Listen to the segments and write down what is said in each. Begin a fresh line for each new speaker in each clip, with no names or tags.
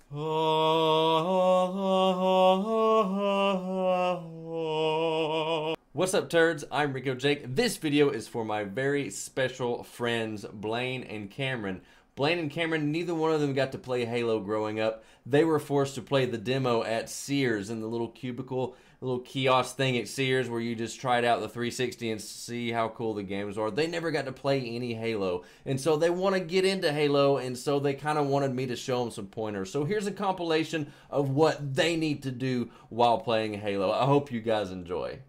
What's up, turds? I'm Rico Jake. This video is for my very special friends, Blaine and Cameron. Blaine and Cameron, neither one of them got to play Halo growing up. They were forced to play the demo at Sears in the little cubicle, little kiosk thing at Sears where you just tried out the 360 and see how cool the games are. They never got to play any Halo, and so they want to get into Halo, and so they kind of wanted me to show them some pointers. So here's a compilation of what they need to do while playing Halo. I hope you guys enjoy.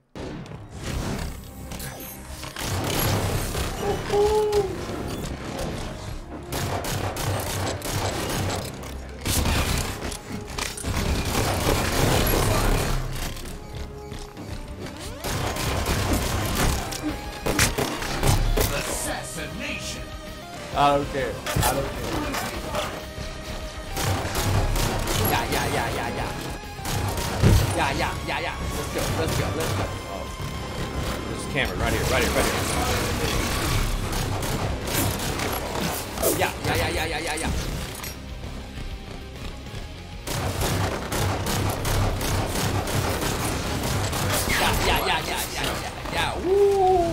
I don't care. I don't care. Yeah. Yeah. Let's go. Oh. This is Cameron right here. Yeah. Yeah. Woo!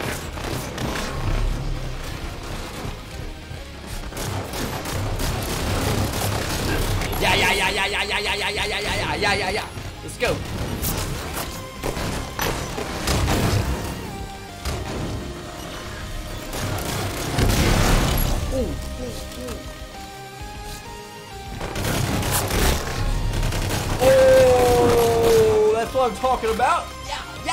Yeah. Let's go. Oh, that's what I'm talking about. Yeah.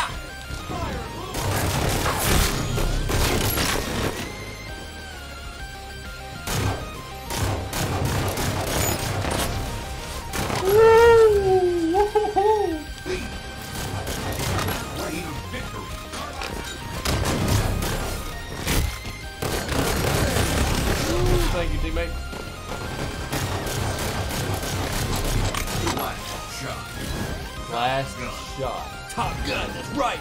Thank you, teammate. Last shot. Top Gun, that's right.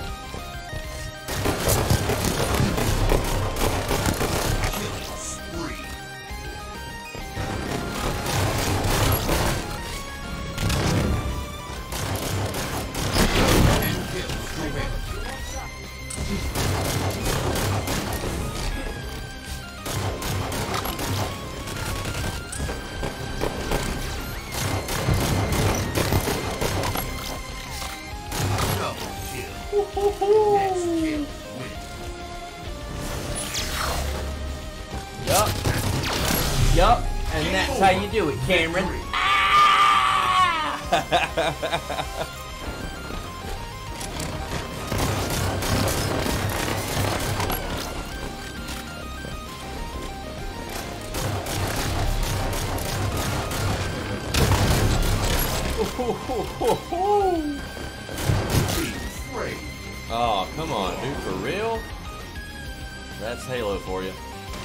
Killing spree. And kills prevent. Yup, and that's how you do it, Cameron. Ah! Oh, come on, dude, for real? That's Halo for you.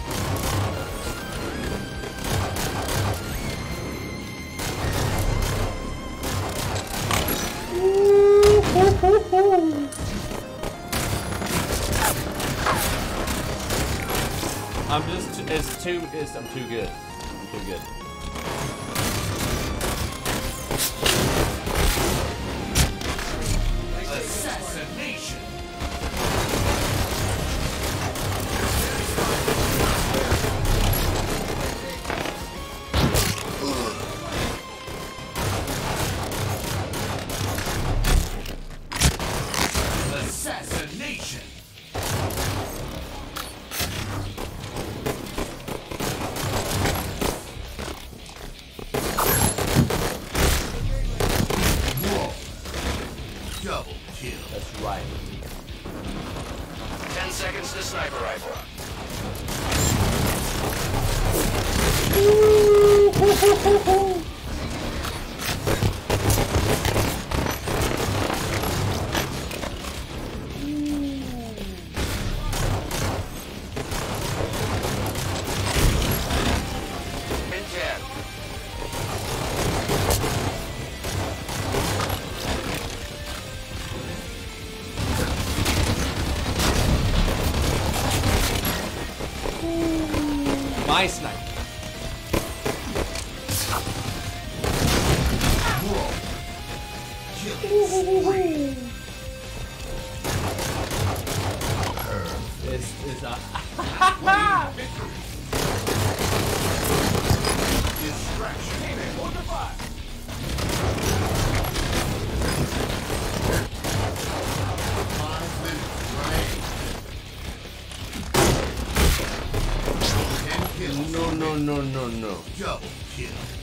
I'm too good. Assassination. Assassination. Whoa. Double kill. That's right. 10 seconds to sniper rifle. My sniper.
spree.
This is a
Victory. Distraction.
no.
Double kill.